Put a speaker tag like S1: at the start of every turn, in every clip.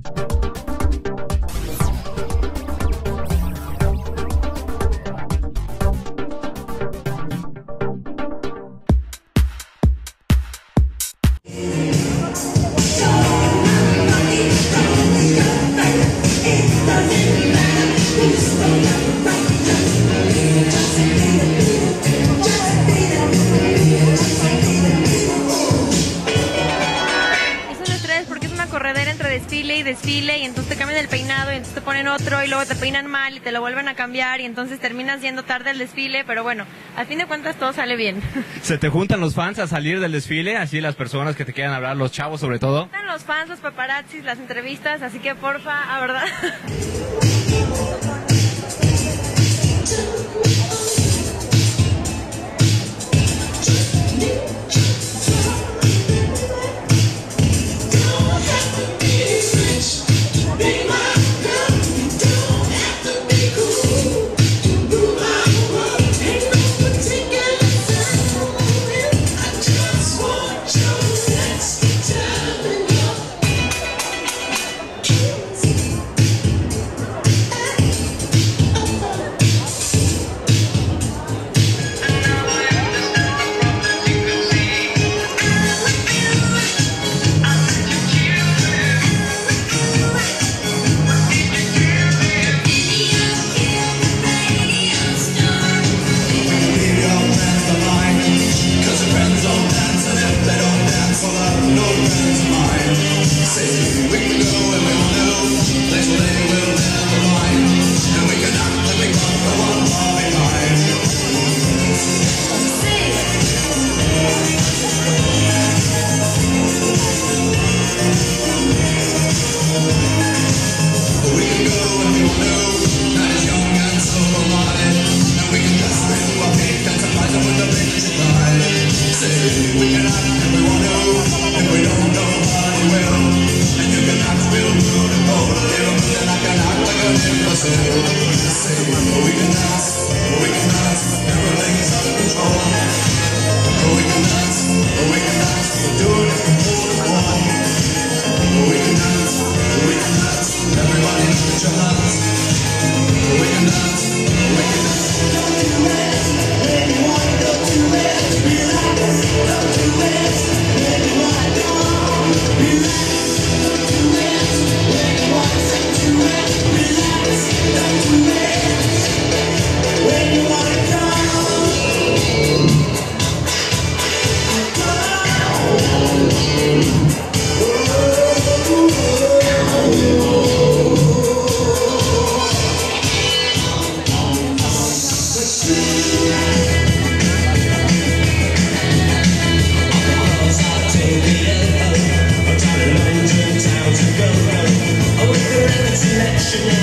S1: Desfile y entonces te cambian el peinado y entonces te ponen otro y luego te peinan mal y te lo vuelven a cambiar y entonces terminas yendo tarde al desfile, pero bueno, al fin de cuentas todo sale bien.
S2: ¿Se te juntan los fans a salir del desfile? Así las personas que te quieran hablar, los chavos sobre todo.
S1: Están los fans, los paparazzis, las entrevistas, así que porfa, a verdad.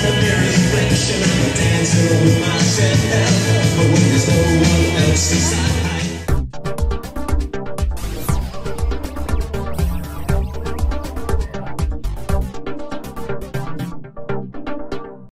S3: With myself, but when there's no one else inside